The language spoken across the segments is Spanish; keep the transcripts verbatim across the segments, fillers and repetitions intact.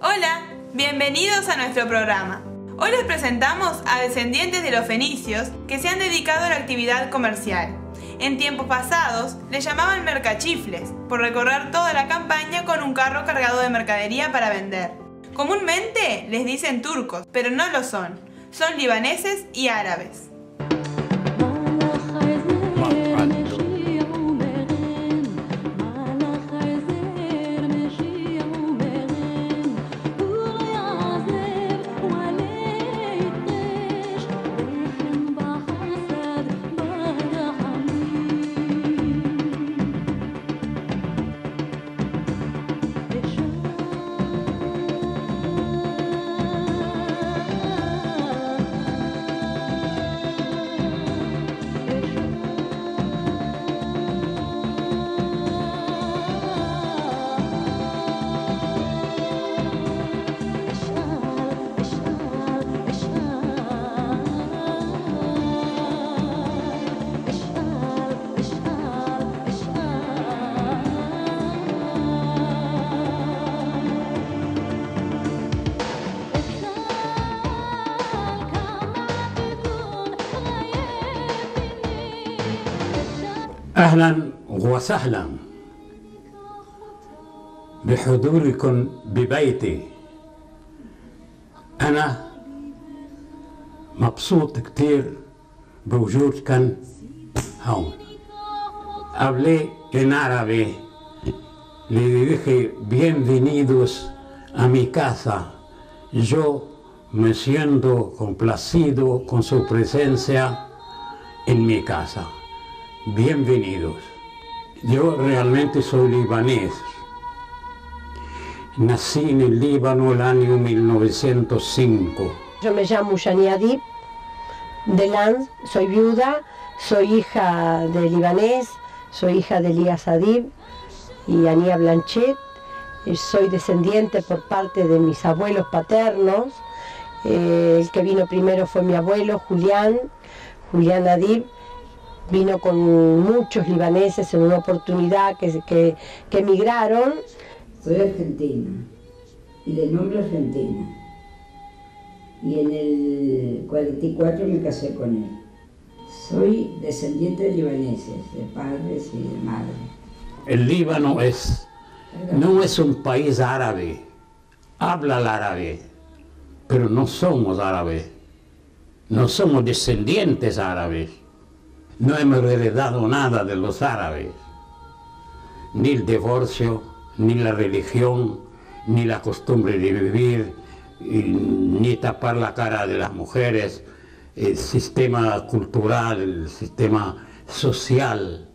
Hola, bienvenidos a nuestro programa. Hoy les presentamos a descendientes de los fenicios que se han dedicado a la actividad comercial. En tiempos pasados les llamaban mercachifles por recorrer toda la campaña con un carro cargado de mercadería para vender. Comúnmente les dicen turcos, pero no lo son. Son libaneses y árabes. أهلا وسهلا بحضوركم ببيتي. أنا مبسوط كتير بوجودكم هون. Hablé en árabe, le dije bienvenidos a mi casa. Yo me siento complacido con su presencia en mi casa. Bienvenidos. Yo realmente soy libanés. Nací en el Líbano el año mil novecientos cinco. Yo me llamo Yani Adib Delan, soy viuda, soy hija de libanés, soy hija de Elías Adib y Ania Blanchet. Soy descendiente por parte de mis abuelos paternos. Eh, el que vino primero fue mi abuelo, Julián, Julián Adib. Vino con muchos libaneses en una oportunidad que, que, que emigraron. Soy argentina y de nombre Argentina. Y en el cuarenta y cuatro me casé con él. Soy descendiente de libaneses, de padres y de madre. El Líbano es, no es un país árabe. Habla el árabe, pero no somos árabes. No somos descendientes árabes. No hemos heredado nada de los árabes, ni el divorcio, ni la religión, ni la costumbre de vivir, ni tapar la cara de las mujeres, el sistema cultural, el sistema social.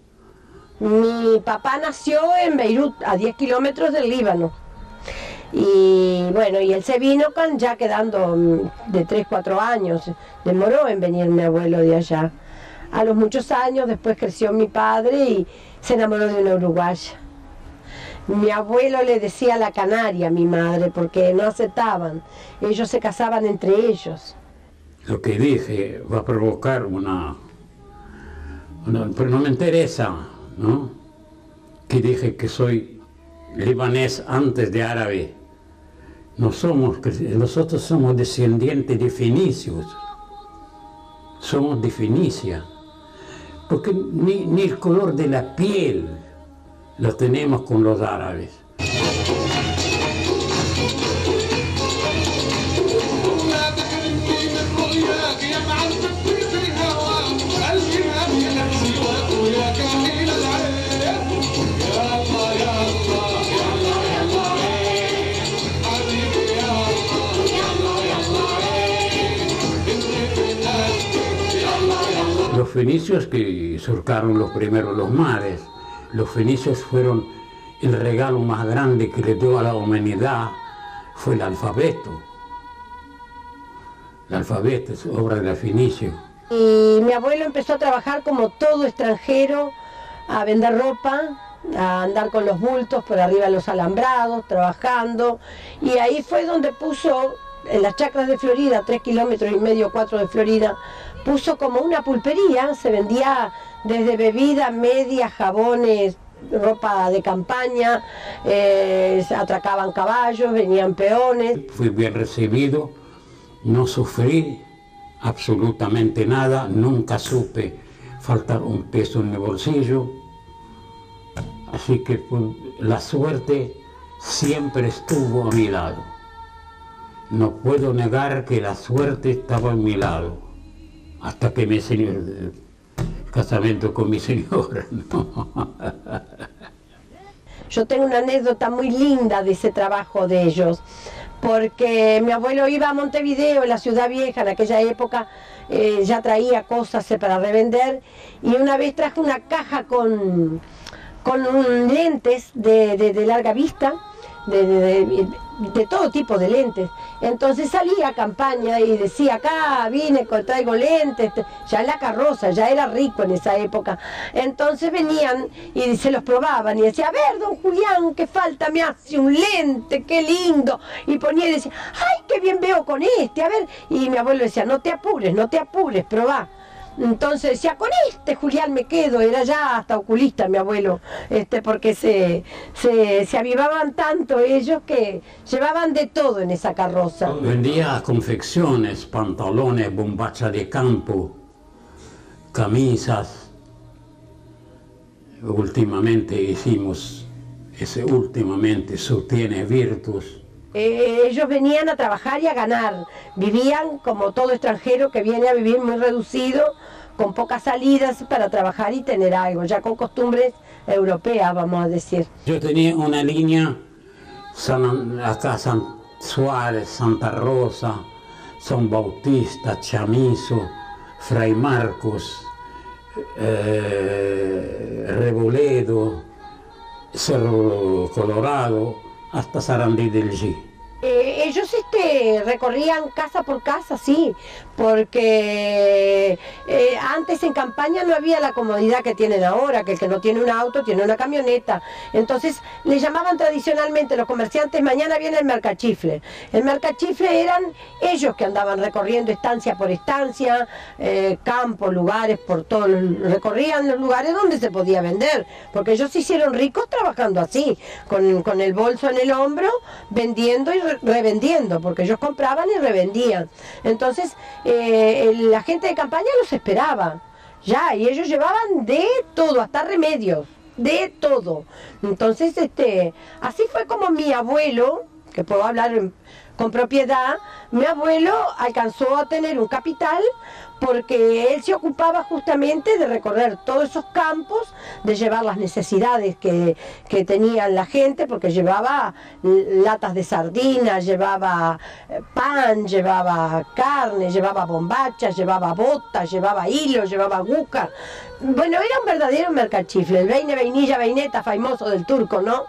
Mi papá nació en Beirut, a diez kilómetros del Líbano. Y bueno, y él se vino con, ya quedando de tres, cuatro años. Demoró en venir mi abuelo de allá. A los muchos años, después creció mi padre y se enamoró de una uruguaya. Mi abuelo le decía la canaria a mi madre porque no aceptaban. Ellos se casaban entre ellos. Lo que dije va a provocar una... una pero no me interesa, ¿no? Que dije que soy libanés antes de árabe. No somos, nosotros somos descendientes de fenicios. Somos de Fenicia. Porque ni, ni el color de la piel lo tenemos con los árabes. Los fenicios que surcaron los primeros los mares, los fenicios fueron el regalo más grande que le dio a la humanidad, fue el alfabeto. El alfabeto es obra de los fenicios. Y mi abuelo empezó a trabajar como todo extranjero, a vender ropa, a andar con los bultos por arriba de los alambrados, trabajando, y ahí fue donde puso, en las chacras de Florida, tres kilómetros y medio, cuatro de Florida, puso como una pulpería, se vendía desde bebida, media, jabones, ropa de campaña, eh, atracaban caballos, venían peones. Fui bien recibido, no sufrí absolutamente nada, nunca supe faltar un peso en mi bolsillo, así que pues, la suerte siempre estuvo a mi lado. No puedo negar que la suerte estaba a mi lado, hasta que me enseñó el casamiento con mi señora, ¿no? Yo tengo una anécdota muy linda de ese trabajo de ellos, porque mi abuelo iba a Montevideo, en la ciudad vieja, en aquella época, eh, ya traía cosas para revender, y una vez trajo una caja con, con un, lentes de, de, de larga vista, de, de, de, de todo tipo de lentes. Entonces salía a campaña y decía, acá vine, traigo lentes, ya en la carroza, ya era rico en esa época. Entonces venían y se los probaban y decía, a ver, don Julián, qué falta me hace un lente, qué lindo. Y ponía y decía, ay, qué bien veo con este, a ver. Y mi abuelo decía, no te apures, no te apures, probá. Entonces decía, con este Julián me quedo, era ya hasta oculista mi abuelo, este, porque se, se, se avivaban tanto ellos que llevaban de todo en esa carroza. Vendía confecciones, pantalones, bombacha de campo, camisas. Últimamente hicimos, ese últimamente sostiene Virtus. Eh, ellos venían a trabajar y a ganar, vivían como todo extranjero que viene a vivir muy reducido, con pocas salidas para trabajar y tener algo, ya con costumbres europeas, vamos a decir. Yo tenía una línea, San, acá San Suárez, Santa Rosa, San Bautista, Chamizo, Fray Marcos, eh, Reboledo, Cerro Colorado, hasta Sarandí del G. Eh, ellos este, recorrían casa por casa, sí, porque eh, antes en campaña no había la comodidad que tienen ahora, que el que no tiene un auto tiene una camioneta. Entonces le llamaban tradicionalmente los comerciantes, mañana viene el mercachifle. El mercachifle eran ellos que andaban recorriendo estancia por estancia, eh, campos, lugares, por todos, recorrían los lugares donde se podía vender, porque ellos se hicieron ricos trabajando así, con, con el bolso en el hombro, vendiendo y revendiendo, porque ellos compraban y revendían. Entonces eh, la gente de campaña los esperaba ya, y ellos llevaban de todo, hasta remedios, de todo. Entonces este así fue como mi abuelo, que puedo hablar en, con propiedad, mi abuelo alcanzó a tener un capital, porque él se ocupaba justamente de recorrer todos esos campos, de llevar las necesidades que, que tenía la gente, porque llevaba latas de sardinas, llevaba pan, llevaba carne, llevaba bombachas, llevaba botas, llevaba hilo, llevaba aguja. Bueno, era un verdadero mercachifle, el veine, veinilla, veineta, famoso del turco, ¿no?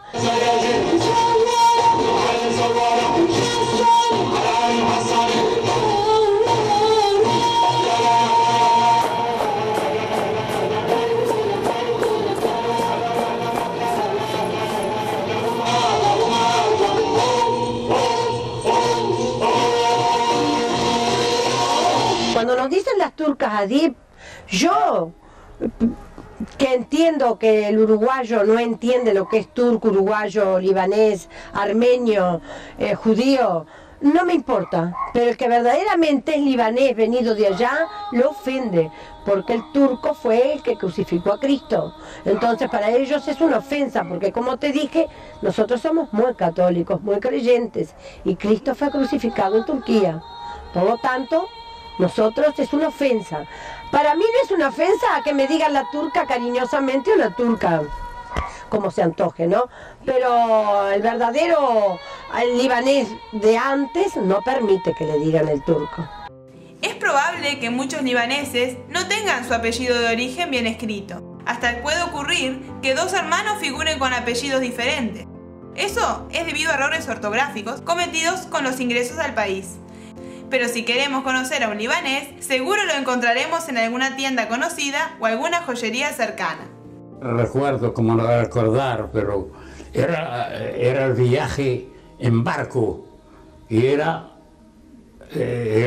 Cuando nos dicen las turcas Adib, yo que entiendo que el uruguayo no entiende lo que es turco, uruguayo, libanés, armenio, eh, judío, no me importa, pero el que verdaderamente es libanés venido de allá lo ofende, porque el turco fue el que crucificó a Cristo. Entonces para ellos es una ofensa, porque como te dije, nosotros somos muy católicos, muy creyentes, y Cristo fue crucificado en Turquía. Por lo tanto, nosotros es una ofensa. Para mí no es una ofensa a que me digan la turca cariñosamente o la turca como se antoje, ¿no? Pero el verdadero el libanés de antes no permite que le digan el turco. Es probable que muchos libaneses no tengan su apellido de origen bien escrito. Hasta puede ocurrir que dos hermanos figuren con apellidos diferentes. Eso es debido a errores ortográficos cometidos con los ingresos al país. Pero si queremos conocer a un libanés, seguro lo encontraremos en alguna tienda conocida o alguna joyería cercana. Recuerdo, como no recordar, pero era, era el viaje en barco y era eh,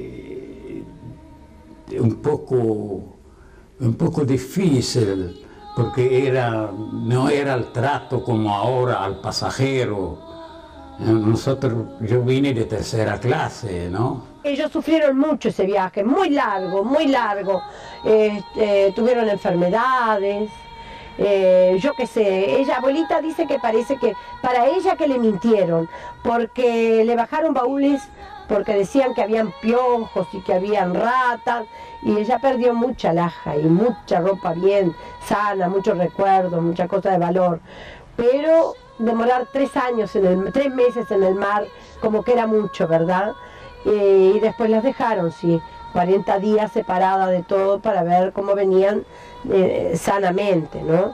realmente un poco, un poco difícil porque era, no era el trato como ahora al pasajero. Nosotros, yo vine de tercera clase, ¿no? Ellos sufrieron mucho ese viaje, muy largo, muy largo. Este, tuvieron enfermedades, eh, yo qué sé. Ella, abuelita, dice que parece que para ella que le mintieron, porque le bajaron baúles, porque decían que habían piojos y que habían ratas, y ella perdió mucha alhaja y mucha ropa bien sana, muchos recuerdos, muchas cosas de valor. Pero demorar tres años, en el, tres meses en el mar, como que era mucho, ¿verdad? Eh, y después las dejaron, sí, cuarenta días separadas de todo para ver cómo venían eh, sanamente, ¿no?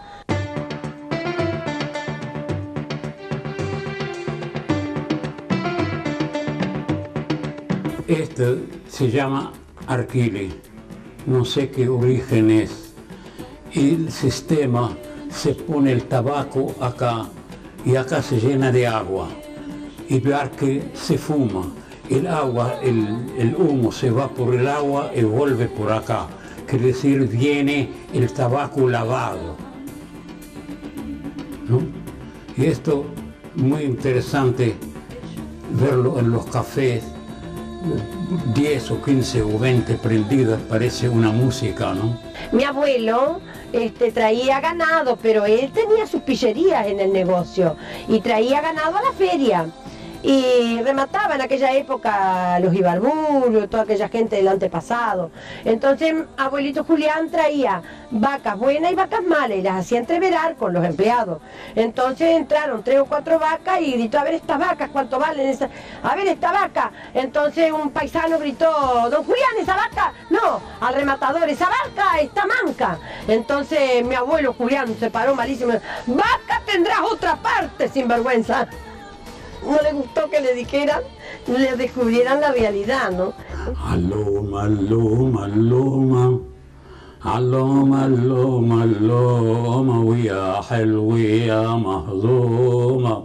Este se llama arquile, no sé qué origen es. El sistema se pone el tabaco acá y acá se llena de agua y ver que se fuma. El agua, el, el humo se va por el agua y vuelve por acá. Quiere decir, viene el tabaco lavado, ¿no? Y esto muy interesante verlo en los cafés, diez o quince o veinte prendidas, parece una música, ¿no? Mi abuelo este, traía ganado, pero él tenía sus pillerías en el negocio y traía ganado a la feria. Y remataba en aquella época los ibarburos, toda aquella gente del antepasado. Entonces abuelito Julián traía vacas buenas y vacas malas y las hacía entreverar con los empleados. Entonces entraron tres o cuatro vacas y gritó: a ver estas vacas, ¿cuánto valen esa? A ver esta vaca. Entonces un paisano gritó: don Julián, esa vaca, no, al rematador, esa vaca está manca. Entonces mi abuelo Julián se paró malísimo: vaca tendrás otra parte, sinvergüenza. No le gustó que le dijeran, le descubrieran la realidad, ¿no? Aloma, aloma, aloma, aloma, aloma, aloma, ويا حلوة مهضومة.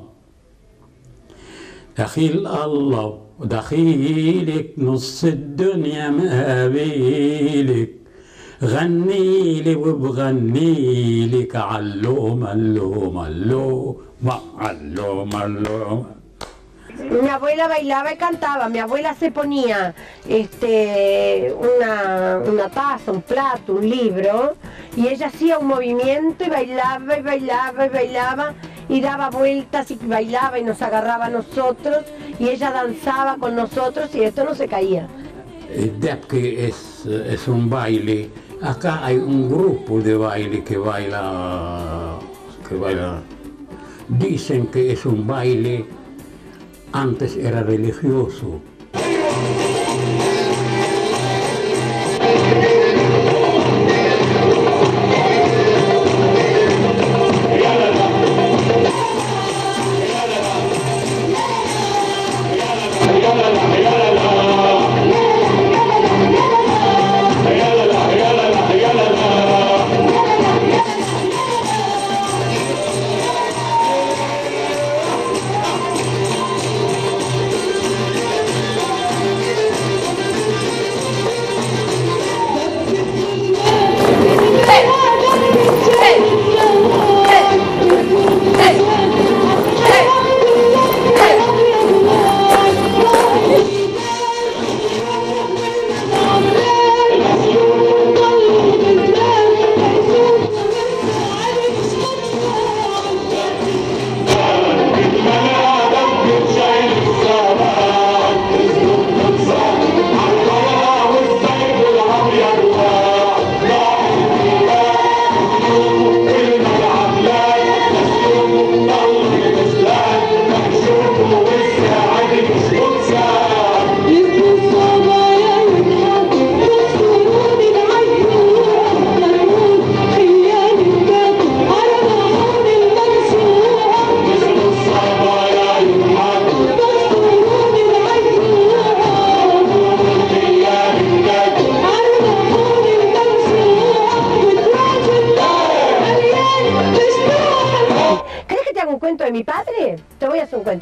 دخيل الله ودخيلك نص الدنيا مقابلك، غنيلي وبغنيلك علومة علومة علومة علومة علومة. Mi abuela bailaba y cantaba. Mi abuela se ponía este, una, una taza, un plato, un libro, y ella hacía un movimiento y bailaba y bailaba y bailaba y daba vueltas y bailaba y nos agarraba a nosotros y ella danzaba con nosotros y esto no se caía. El debke es, es un baile. Acá hay un grupo de baile que baila, que baila. Dicen que es un baile. Antes era religioso.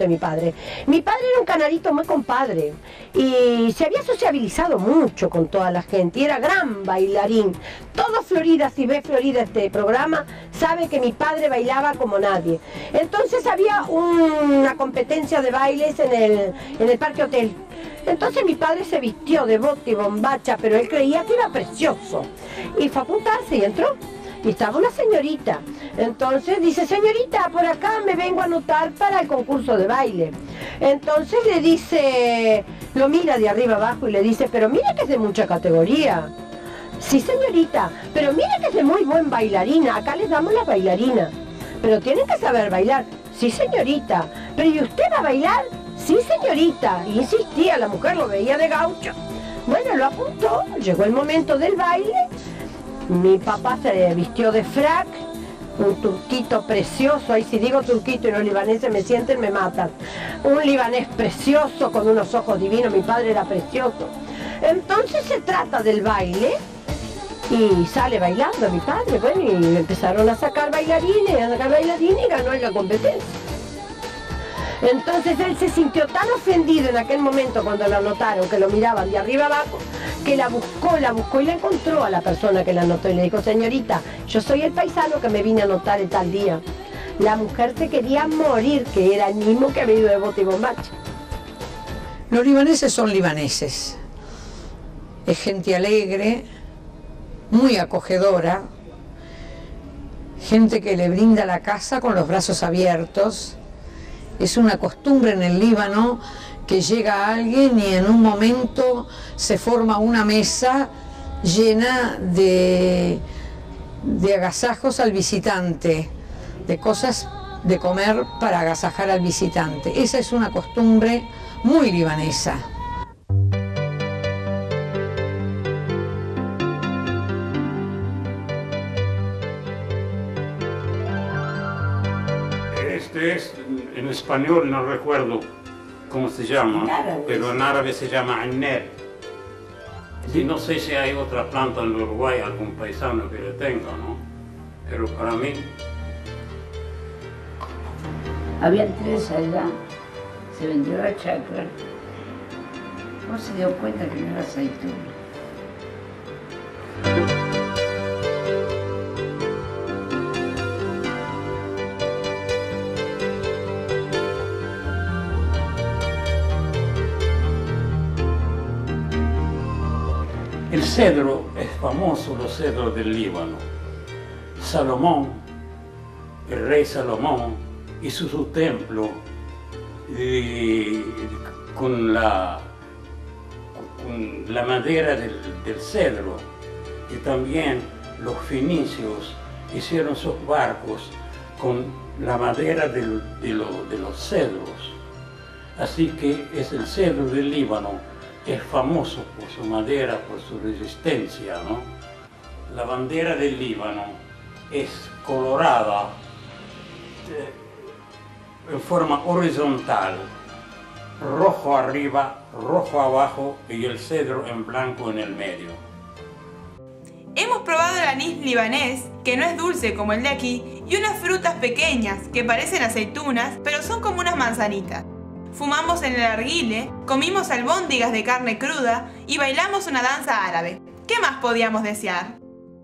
de mi padre. Mi padre era un canarito muy compadre y se había sociabilizado mucho con toda la gente y era gran bailarín. Todo Florida, si ve Florida este programa, sabe que mi padre bailaba como nadie. Entonces había una competencia de bailes en el, en el Parque Hotel. Entonces mi padre se vistió de bote y bombacha, pero él creía que era precioso. Y fue a apuntarse y entró. Y estaba una señorita. Entonces dice, señorita, por acá me vengo a anotar para el concurso de baile. Entonces le dice, lo mira de arriba abajo y le dice, pero mire que es de mucha categoría. Sí, señorita, pero mire que es de muy buen bailarina. Acá les damos las bailarinas. Pero tienen que saber bailar. Sí, señorita. Pero ¿y usted va a bailar? Sí, señorita. Y insistía, la mujer lo veía de gaucho. Bueno, lo apuntó, llegó el momento del baile. Mi papá se vistió de frac, un turquito precioso, ahí si digo turquito y los libaneses me sienten, me matan. Un libanés precioso, con unos ojos divinos, mi padre era precioso. Entonces se trata del baile y sale bailando mi padre, bueno, y empezaron a sacar bailarines, a sacar bailarines y ganó en la competencia. Entonces él se sintió tan ofendido en aquel momento cuando lo anotaron, que lo miraban de arriba abajo, que la buscó, la buscó y la encontró a la persona que la anotó y le dijo, señorita, yo soy el paisano que me vine a anotar el tal día. La mujer se quería morir, que era el mismo que había ido de bote y bombacha. Los libaneses son libaneses. Es gente alegre, muy acogedora, gente que le brinda la casa con los brazos abiertos. Es una costumbre en el Líbano que llega alguien y en un momento se forma una mesa llena de, de agasajos al visitante, de cosas de comer para agasajar al visitante. Esa es una costumbre muy libanesa. Este es, en español no recuerdo cómo se llama, pero en árabe se llama anner. Y no sé si hay otra planta en Uruguay, algún paisano que le tenga, ¿no? Pero para mí... Había tres allá, se vendió la chacra. ¿Cómo se dio cuenta que no era aceituna? El cedro es famoso, los cedros del Líbano. Salomón, el rey Salomón, hizo su templo eh, con, la, con la madera del, del cedro, y también los fenicios hicieron sus barcos con la madera del, de, lo, de los cedros. Así que es el cedro del Líbano. Es famoso por su madera, por su resistencia, ¿no? La bandera del Líbano es colorada en forma horizontal, rojo arriba, rojo abajo y el cedro en blanco en el medio. Hemos probado el anís libanés, que no es dulce como el de aquí, y unas frutas pequeñas que parecen aceitunas, pero son como unas manzanitas. Fumamos en el arguile, comimos albóndigas de carne cruda y bailamos una danza árabe. ¿Qué más podíamos desear?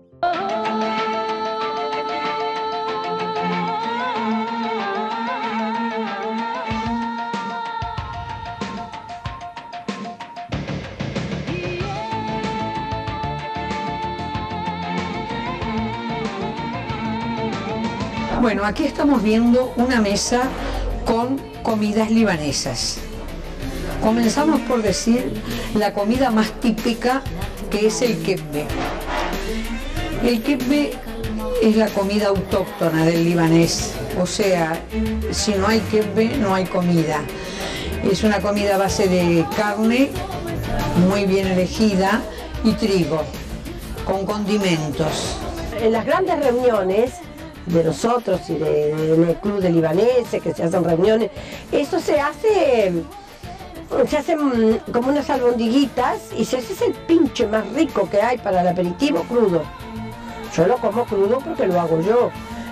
Bueno, aquí estamos viendo una mesa con comidas libanesas. Comenzamos por decir la comida más típica, que es el kebbe. El kebbe es la comida autóctona del libanés, o sea, si no hay kebbe no hay comida. Es una comida a base de carne muy bien elegida y trigo, con condimentos. En las grandes reuniones de nosotros y de, de, en el club de libaneses que se hacen reuniones, eso se hace, se hacen como unas albondiguitas y se hace el pinche más rico que hay para el aperitivo crudo. Yo lo como crudo porque lo hago yo.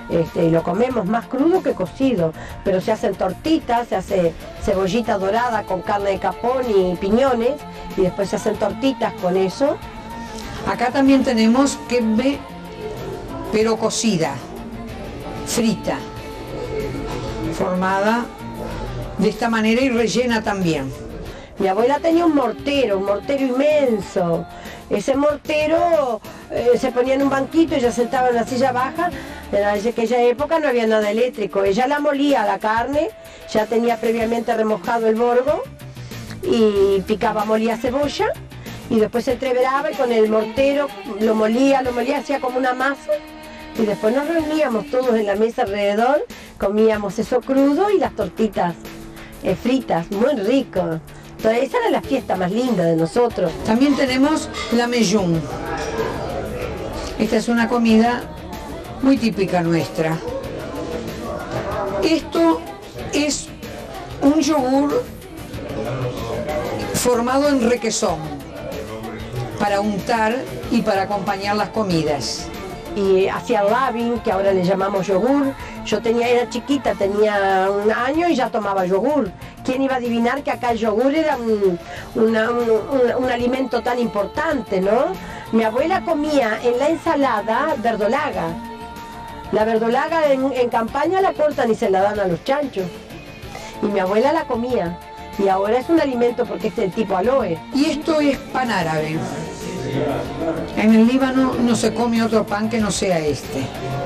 este, y lo comemos más crudo que cocido, pero se hacen tortitas, se hace cebollita dorada con carne de capón y piñones, y después se hacen tortitas con eso. Acá también tenemos quembe, pero cocida, frita, formada de esta manera y rellena también. Mi abuela tenía un mortero, un mortero inmenso. Ese mortero eh, se ponía en un banquito, ella sentaba en la silla baja. En aquella época no había nada eléctrico. Ella la molía la carne, ya tenía previamente remojado el borgo y picaba, molía cebolla y después se entreveraba y con el mortero lo molía, lo molía, hacía como una masa. Y después nos reuníamos todos en la mesa alrededor, comíamos eso crudo y las tortitas eh, fritas, muy rico. Entonces, esa era la fiesta más linda de nosotros. También tenemos la meyún. Esta es una comida muy típica nuestra. Esto es un yogur formado en requesón para untar y para acompañar las comidas. Y hacía labin, que ahora le llamamos yogur. Yo tenía, era chiquita, tenía un año y ya tomaba yogur. ¿Quién iba a adivinar que acá el yogur era un, una, un, un, un alimento tan importante, no? Mi abuela comía en la ensalada verdolaga. La verdolaga en, en campaña la cortan y se la dan a los chanchos. Y mi abuela la comía. Y ahora es un alimento porque es del tipo aloe. Y esto es pan árabe. En el Líbano no se come otro pan que no sea este.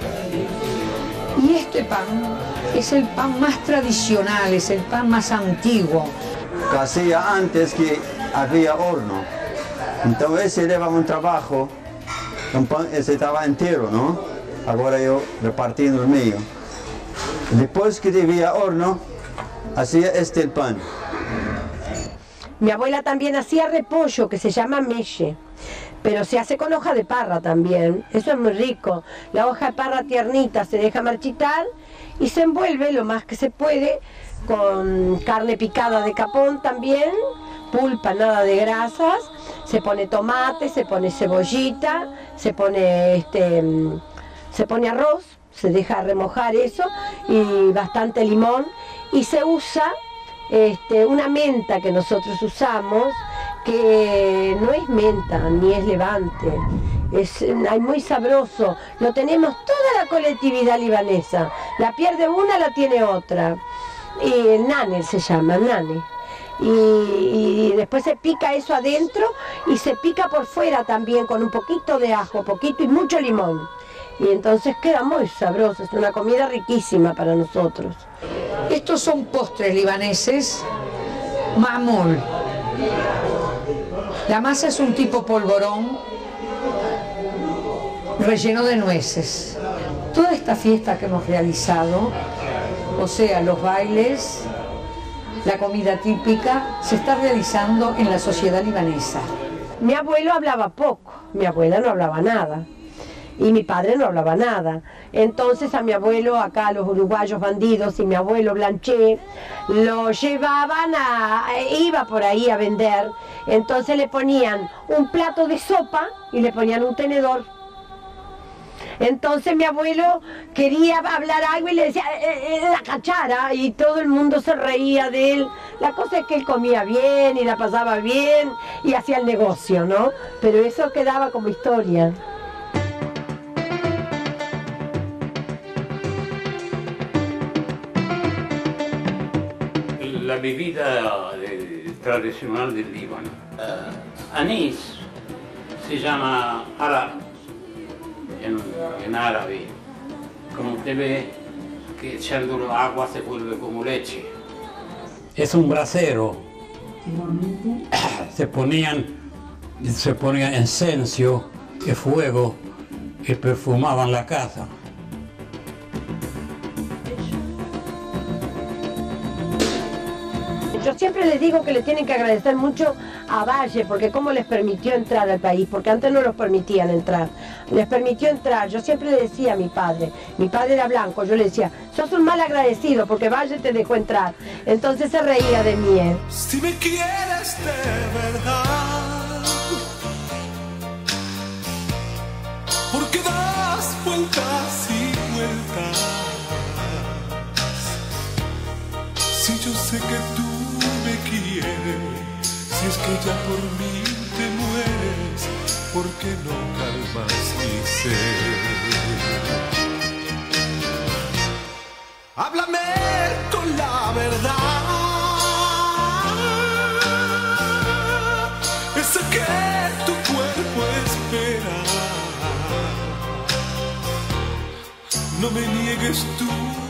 Y este pan es el pan más tradicional, es el pan más antiguo. Hacía antes que había horno. Entonces se llevaba un trabajo, un pan ese estaba entero, ¿no? Ahora yo repartiendo el medio. Después que había horno, hacía este el pan. Mi abuela también hacía repollo, que se llama meche, pero se hace con hoja de parra también. Eso es muy rico. La hoja de parra tiernita se deja marchitar y se envuelve lo más que se puede con carne picada de capón también, pulpa, nada de grasas. Se pone tomate, se pone cebollita, se pone, este, se pone arroz, se deja remojar eso y bastante limón y se usa Este, una menta que nosotros usamos, que no es menta ni es levante, es, es muy sabroso, lo tenemos toda la colectividad libanesa, la pierde una, la tiene otra, y el nane se llama, nane. Y, y después se pica eso adentro y se pica por fuera también con un poquito de ajo, poquito y mucho limón. Y entonces queda muy sabroso, es una comida riquísima para nosotros. Estos son postres libaneses, mamul. La masa es un tipo polvorón relleno de nueces. Toda esta fiesta que hemos realizado, o sea, los bailes, la comida típica, se está realizando en la sociedad libanesa. Mi abuelo hablaba poco, mi abuela no hablaba nada. Y mi padre no hablaba nada. Entonces a mi abuelo, acá los uruguayos bandidos y mi abuelo Blanchet, lo llevaban a, iba por ahí a vender. Entonces le ponían un plato de sopa y le ponían un tenedor. Entonces mi abuelo quería hablar algo y le decía, eh, eh, la cachara, y todo el mundo se reía de él. La cosa es que él comía bien y la pasaba bien y hacía el negocio, ¿no? Pero eso quedaba como historia. La bebida de, tradicional del Líbano. Uh, anís se llama arab en, en árabe. Como usted ve, que echando agua se vuelve como leche. Es un brasero. Se ponían, se ponía incenso y fuego y perfumaban la casa. Yo siempre les digo que le tienen que agradecer mucho a Valle, porque cómo les permitió entrar al país, porque antes no los permitían entrar. Les permitió entrar. Yo siempre le decía a mi padre, mi padre era blanco, yo le decía, sos un mal agradecido porque Valle te dejó entrar. Entonces se reía de mí. ¿eh? Si me quieres de verdad, porque das vueltas y vueltas sé que tú me quieres. Si es que ya por mí te mueres, ¿por qué no calmas mi ser? Háblame con la verdad, esa que tu cuerpo espera. No me niegues tú